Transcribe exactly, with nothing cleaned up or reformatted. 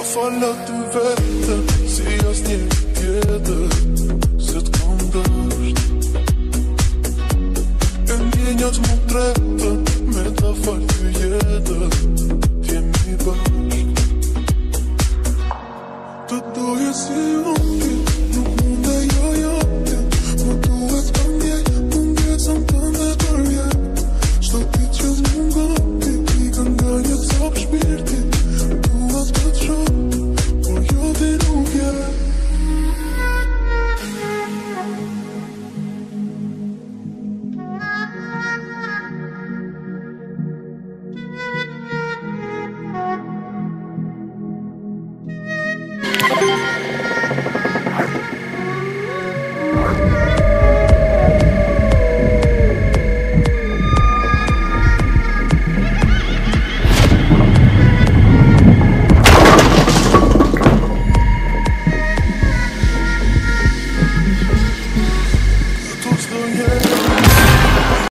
Fala ty vetën, si as një tjetër, se t'kam dësht. E një një që më tretën, me ta falë ty jetën.